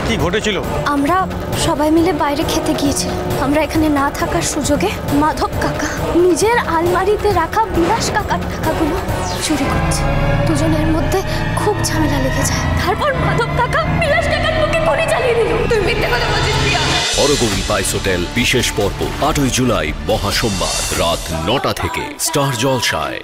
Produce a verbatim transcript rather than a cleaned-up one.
কি ঘটেছিল? আমরা সবাই মিলে বাইরে খেতে গিয়েছিলাম। আমরা এখানে না থাকার সুযোগে মাধব কাকা নিজের আলমারিতে রাখা বিলাস কাকার টাকাগুলো চুরি করছে। দুজনের মধ্যে খুব ঝামেলা লেগে যায়। তারপর মাধব কাকা বিলাস কাকার মুখে গুলি চালিয়ে দিল। তুই মিথ্যে কথা বলছিস প্রিয়া। অরগোবিল পাইস হোটেল বিশেষ পর্ব আটই জুলাই মহাসোমবার রাত নটা থেকে স্টার জলসায়।